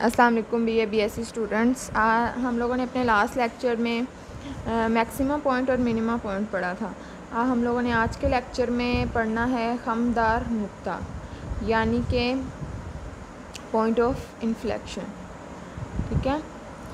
अस्सलाम वालेकुम BA/BSc students. हम लोगों ने अपने लास्ट लेक्चर में मैक्सिमम पॉइंट और मिनिमम पॉइंट पढ़ा था। हम लोगों ने आज के लेक्चर में पढ़ना है खमदार नुक्ता, यानी कि पॉइंट ऑफ इन्फ्लेक्शन। ठीक है।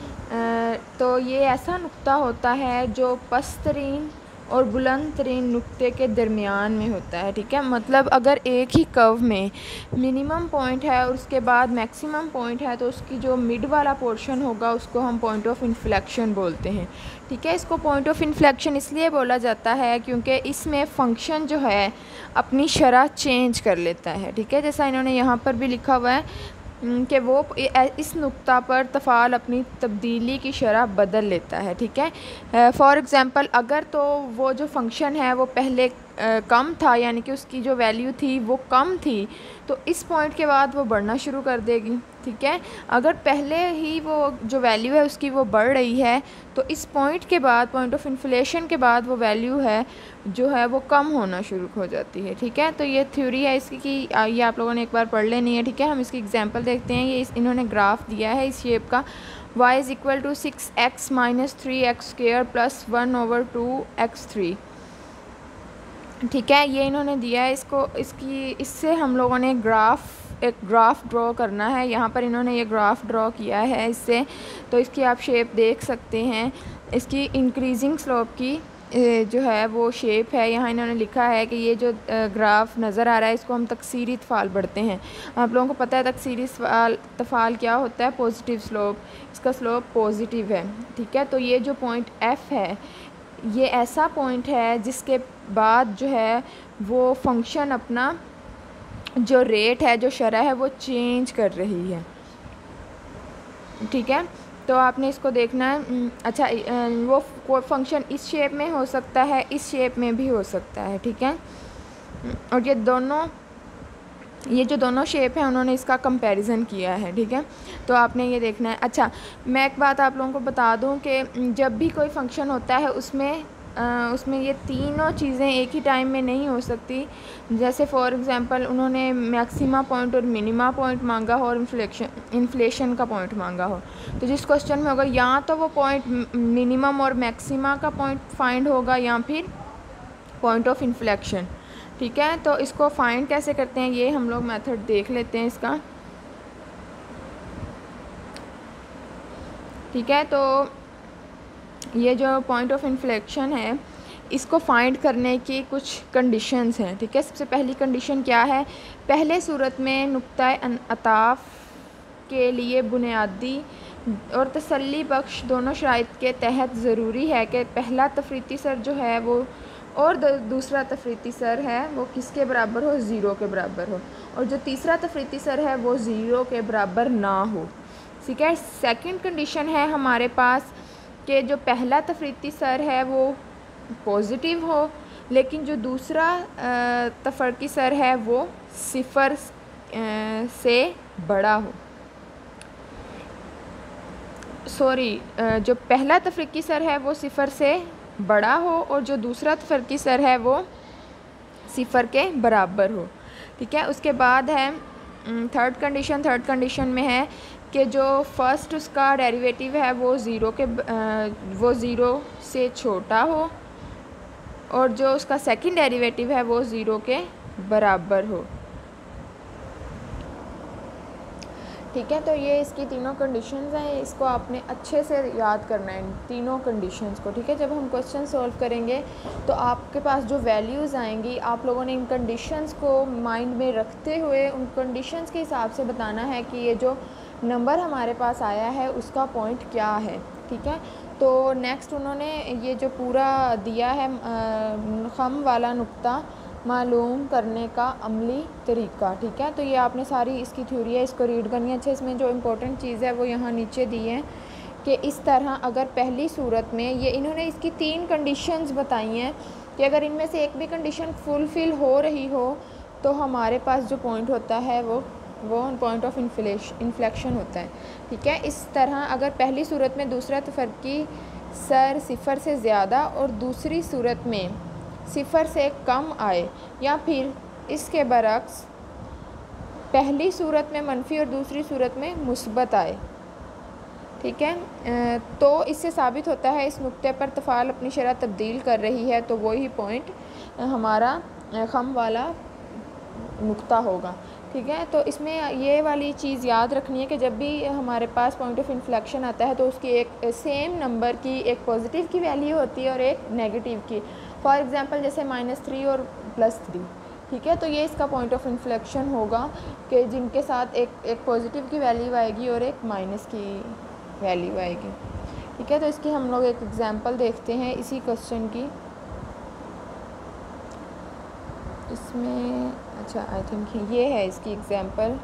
तो ये ऐसा नुक्ता होता है जो पस्तरीन और बुलंद तरीन नुक्ते के दरमियान में होता है। ठीक है, मतलब अगर एक ही कर्व में मिनिमम पॉइंट है और उसके बाद मैक्सिमम पॉइंट है तो उसकी जो मिड वाला पोर्शन होगा उसको हम पॉइंट ऑफ इन्फ्लेक्शन बोलते हैं। ठीक है, इसको पॉइंट ऑफ इन्फ्लेक्शन इसलिए बोला जाता है क्योंकि इसमें फ़ंक्शन जो है अपनी शरह चेंज कर लेता है। ठीक है, जैसा इन्होंने यहाँ पर भी लिखा हुआ है कि वो इस नुक्ता पर तफ़ाल अपनी तब्दीली की शरह बदल लेता है। ठीक है, फ़ॉर एग्ज़ाम्पल अगर तो वो जो फ़ंक्शन है वो पहले कम था, यानी कि उसकी जो वैल्यू थी वो कम थी, तो इस पॉइंट के बाद वो बढ़ना शुरू कर देगी। ठीक है, अगर पहले ही वो जो वैल्यू है उसकी वो बढ़ रही है तो इस पॉइंट के बाद, पॉइंट ऑफ इन्फ्लेशन के बाद, वो वैल्यू है जो है वो कम होना शुरू हो जाती है। ठीक है, तो ये थ्योरी है इसकी कि ये आप लोगों ने एक बार पढ़ लेनी है। ठीक है, हम इसकी एग्जांपल देखते हैं। ये इन्होंने ग्राफ दिया है इस शेप का, y = 6x - 3x² + 1/2x3। ठीक है, ये इन्होंने दिया है इससे हम लोगों ने एक ग्राफ ड्रॉ करना है। यहाँ पर इन्होंने ये ग्राफ ड्रॉ किया है इससे, तो इसकी आप शेप देख सकते हैं। इसकी इंक्रीजिंग स्लोप की जो है वो शेप है। यहाँ इन्होंने लिखा है कि ये जो ग्राफ नज़र आ रहा है इसको हम तकसीरी तफ़ाल पढ़ते हैं। आप लोगों को पता है तकसीरी तफ़ाल क्या होता है, पॉजिटिव स्लोप। इसका स्लोप पॉजिटिव है। ठीक है, तो ये जो पॉइंट F है ये ऐसा पॉइंट है जिसके बाद जो है वो फंक्शन अपना जो रेट है, जो शरह है, वो चेंज कर रही है। ठीक है, तो आपने इसको देखना है। अच्छा, वो फंक्शन इस शेप में हो सकता है, इस शेप में भी हो सकता है। ठीक है, और ये जो दोनों शेप हैं उन्होंने इसका कंपैरिजन किया है। ठीक है, तो आपने ये देखना है। अच्छा, मैं एक बात आप लोगों को बता दूं कि जब भी कोई फंक्शन होता है उसमें ये तीनों चीज़ें एक ही टाइम में नहीं हो सकती। जैसे फॉर एग्ज़ाम्पल उन्होंने मैक्सिमा पॉइंट और मिनिमा पॉइंट मांगा हो और इन्फ्लेशन का पॉइंट मांगा हो, तो जिस क्वेश्चन में होगा या तो वो पॉइंट मिनिमम और मैक्सिमा का पॉइंट फाइंड होगा या फिर पॉइंट ऑफ इन्फ्लेक्शन। ठीक है, तो इसको फाइंड कैसे करते हैं ये हम लोग मेथड देख लेते हैं इसका। ठीक है, तो ये जो पॉइंट ऑफ इन्फ्लेक्शन है इसको फाइंड करने की कुछ कंडीशंस हैं। ठीक है, सबसे पहली कंडीशन क्या है, पहले सूरत में नुक्ता अताफ के लिए बुनियादी और तसल्ली बख्श दोनों शराइत के तहत ज़रूरी है कि पहला तफरीती सर जो है वो और दूसरा तफरीती सर है वो किसके बराबर हो, 0 के बराबर हो, और जो तीसरा तफरीती सर है वो 0 के बराबर ना हो। ठीक है, सेकंड कंडीशन है हमारे पास कि जो पहला तफरीती सर है वो पॉजिटिव हो, लेकिन जो दूसरा तफरीती सर है वो 0 से बड़ा हो। जो पहला तफरीकी सर है वो 0 से बड़ा हो और जो दूसरा तफरीकी सर है वो 0 के बराबर हो। ठीक है, उसके बाद है थर्ड कंडीशन में है कि जो फर्स्ट उसका डेरिवेटिव है वो 0 से छोटा हो और जो उसका सेकंड डेरिवेटिव है वो 0 के बराबर हो। ठीक है, तो ये इसकी तीनों कंडीशंस हैं, इसको आपने अच्छे से याद करना है इन तीनों कंडीशंस को। ठीक है, जब हम क्वेश्चन सॉल्व करेंगे तो आपके पास जो वैल्यूज़ आएंगी आप लोगों ने इन कंडीशंस को माइंड में रखते हुए उन कंडीशंस के हिसाब से बताना है कि ये जो नंबर हमारे पास आया है उसका पॉइंट क्या है। ठीक है, तो नेक्स्ट उन्होंने ये जो पूरा दिया है खम वाला नुक्ता मालूम करने का अमली तरीका। ठीक है, तो ये आपने सारी इसकी थ्योरी है, इसको रीड करनी है अच्छे। इसमें जो इम्पोर्टेंट चीज़ है वो यहाँ नीचे दी है कि इस तरह अगर पहली सूरत में ये इन्होंने इसकी 3 कंडीशंस बताई हैं कि अगर इनमें से एक भी कंडीशन फुलफ़िल हो रही हो तो हमारे पास जो पॉइंट होता है वो पॉइंट ऑफ इन्फ्लेक्शन होता है। ठीक है, इस तरह अगर पहली सूरत में दूसरा तफरीकी सर 0 से ज़्यादा और दूसरी सूरत में 0 से कम आए या फिर इसके बरक्स पहली सूरत में मनफी और दूसरी सूरत में मुस्बत आए। ठीक है, तो इससे साबित होता है इस नुक्ते पर तफ़ाल अपनी शरह तब्दील कर रही है, तो वही पॉइंट हमारा खम वाला नुक्ता होगा। ठीक है, तो इसमें ये वाली चीज़ याद रखनी है कि जब भी हमारे पास पॉइंट ऑफ इन्फ्लेक्शन आता है तो उसकी एक सेम नंबर की एक पॉजिटिव की वैल्यू होती है और एक नेगेटिव की। फॉर एग्ज़ाम्पल जैसे -3 और +3। ठीक है, तो ये इसका पॉइंट ऑफ इन्फ्लेक्शन होगा कि जिनके साथ एक पॉजिटिव की वैल्यू आएगी और एक माइनस की वैल्यू आएगी। ठीक है, तो इसकी हम लोग एक एग्ज़ाम्पल देखते हैं इसी क्वेश्चन की। इसमें अच्छा आई थिंक ये है इसकी एग्ज़ाम्पल,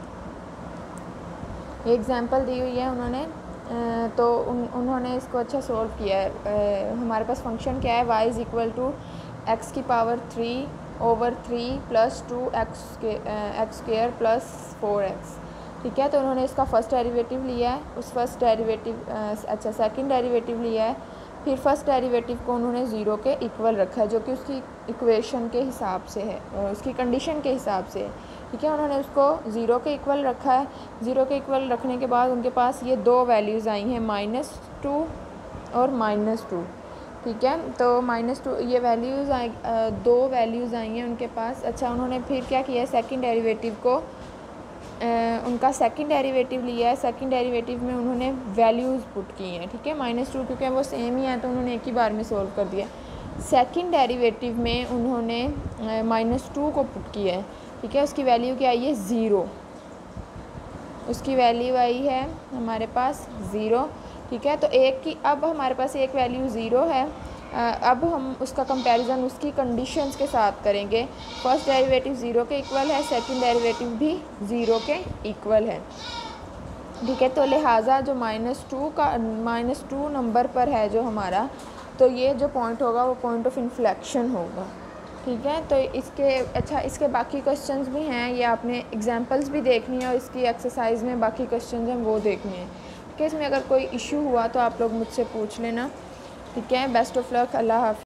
ये एग्ज़ाम्पल दी हुई है उन्होंने, तो उन्होंने इसको अच्छा सोल्व किया है। हमारे पास फंक्शन क्या है, y is equal to x की पावर 3/3 + 2x² + 4x। ठीक है, तो उन्होंने इसका फर्स्ट डेरिवेटिव लिया है, उस फर्स्ट डेरिवेटिव सेकंड डेरिवेटिव लिया है, फिर फर्स्ट डेरिवेटिव को उन्होंने ज़ीरो के इक्वल रखा है जो कि उसकी इक्वेशन के हिसाब से है, उसकी कंडीशन के हिसाब से है। ठीक है, उन्होंने उसको ज़ीरो के इक्वल रखा है। ज़ीरो के इक्वल रखने के बाद उनके पास ये दो वैल्यूज़ आई हैं, -2 और -2। ठीक है, तो -2 ये वैल्यूज़ आई, दो वैल्यूज़ आई हैं उनके पास। अच्छा, उन्होंने फिर क्या किया है, सेकंड डेरिवेटिव को उनका सेकंड डेरिवेटिव लिया है। सेकंड डेरिवेटिव में उन्होंने वैल्यूज़ पुट की हैं। ठीक है, -2 क्योंकि वो सेम ही है तो उन्होंने एक ही बार में सोल्व कर दिया। सेकंड डेरिवेटिव में उन्होंने -2 को पुट किया है। ठीक है, उसकी वैल्यू क्या आई है, 0। उसकी वैल्यू आई है हमारे पास 0। ठीक है, तो एक की अब हमारे पास एक वैल्यू 0 है। अब हम उसका कंपैरिजन उसकी कंडीशंस के साथ करेंगे। फर्स्ट डेरिवेटिव 0 के इक्वल है, सेकंड डेरिवेटिव भी 0 के इक्वल है। ठीक है, तो लिहाजा जो -2 नंबर पर है जो हमारा, तो ये जो पॉइंट होगा वो पॉइंट ऑफ इन्फ्लेक्शन होगा। ठीक है, तो इसके बाकी क्वेश्चंस भी हैं, ये आपने एग्जांपल्स भी देखनी है और इसकी एक्सरसाइज में बाकी क्वेश्चंस हैं वो देखने हैं। ठीक है, इसमें अगर कोई इशू हुआ तो आप लोग मुझसे पूछ लेना। ठीक है, बेस्ट ऑफ लक, अल्लाह हाफ़िज़।